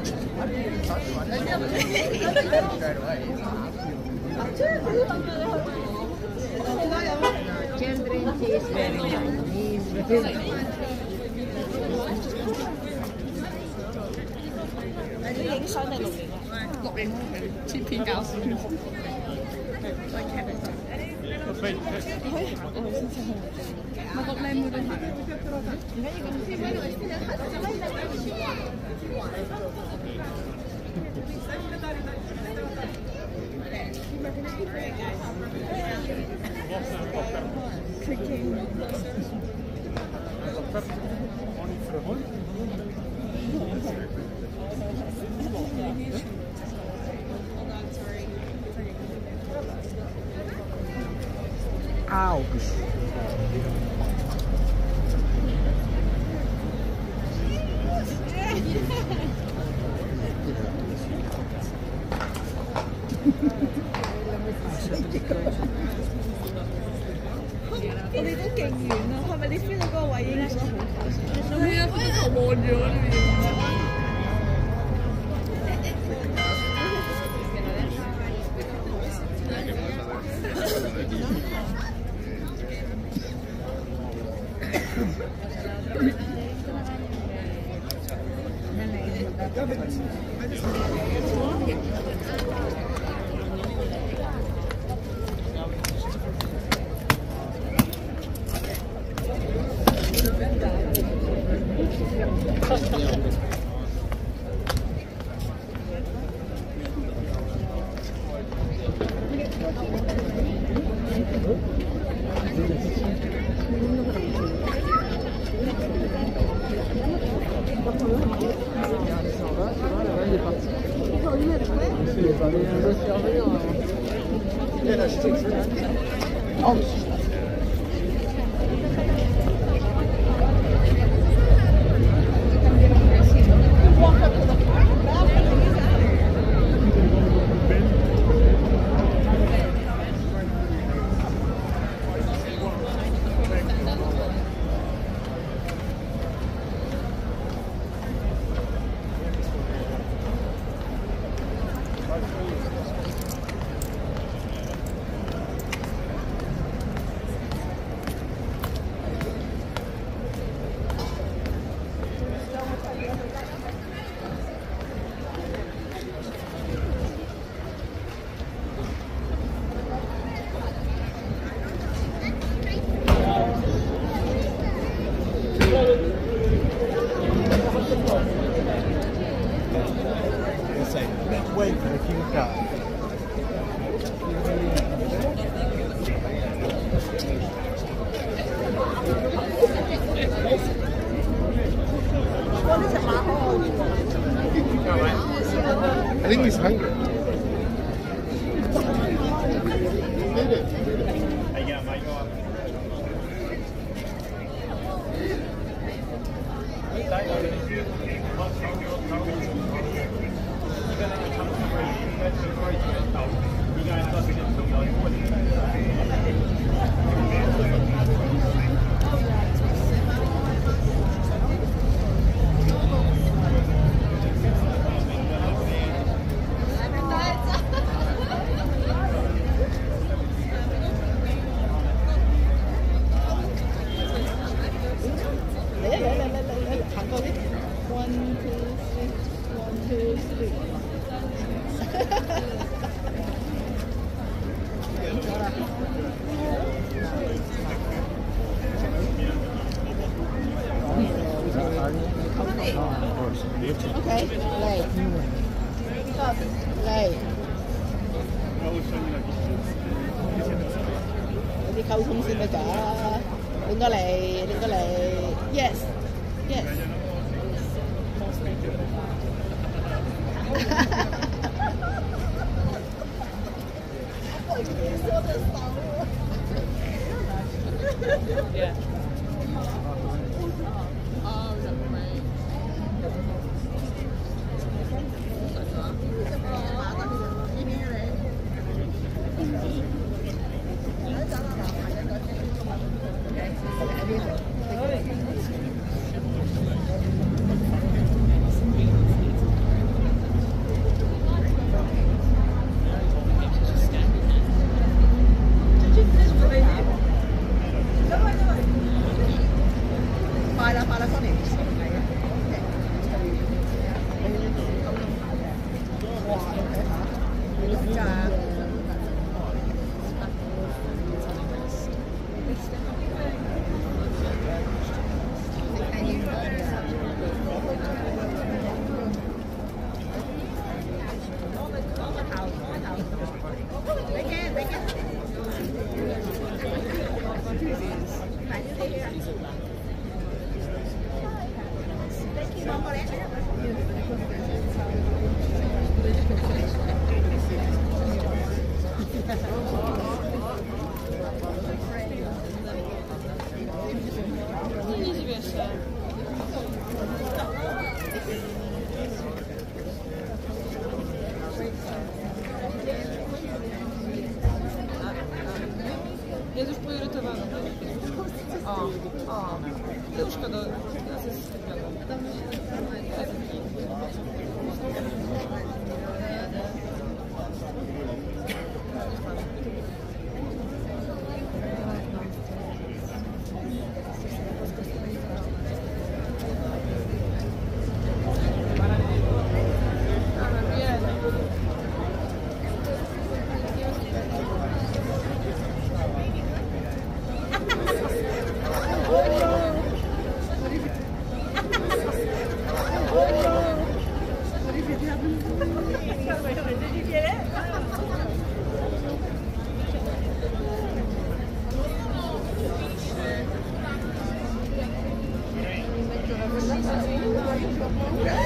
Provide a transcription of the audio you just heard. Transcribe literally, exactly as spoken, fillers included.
Children is very young. He's very影相定錄影啊？錄影切片搞笑。你可以行過去先先。咪個靚妹都行。唔緊要咁先，咪先行。Cooking. Ouch. 我哋都勁遠啊！係咪你 feel 到嗰個位已經覺得好近？係啊，我望住我呢邊。 Wait for the KingsGuard. I think he's hungry. Okay, lei. Lei. 有啲溝通先得㗎。拎過嚟，拎過嚟。Yes, yes. Thank 어,